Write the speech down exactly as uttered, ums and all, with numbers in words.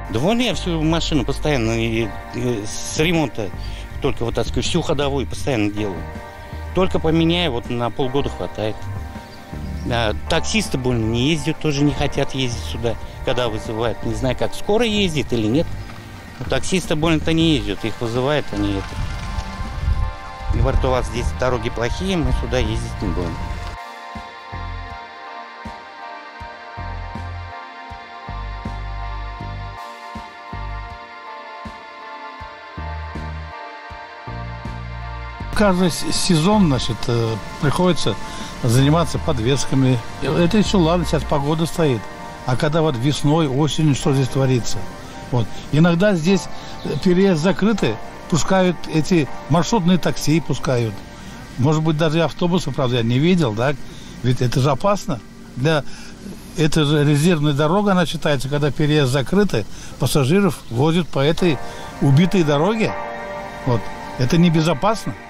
Да вон я всю машину постоянно и, и с ремонта только вот так сказать, всю ходовую постоянно делаю. Только поменяю, вот на полгода хватает. А таксисты больно не ездят, тоже не хотят ездить сюда, когда вызывают. Не знаю, как скоро ездит или нет. Но таксисты больно-то не ездят, их вызывают, они это. Говорят, у вас здесь дороги плохие, мы сюда ездить не будем. Каждый сезон, значит, приходится заниматься подвесками. Это еще ладно, сейчас погода стоит. А когда вот весной, осенью, что здесь творится? Вот. Иногда здесь переезд закрытый, пускают эти маршрутные такси, пускают. Может быть, даже и автобусы, правда, я не видел, да? Ведь это же опасно. Для... Это же резервная дорога, она считается, когда переезд закрытый, пассажиров возят по этой убитой дороге. Вот. Это небезопасно.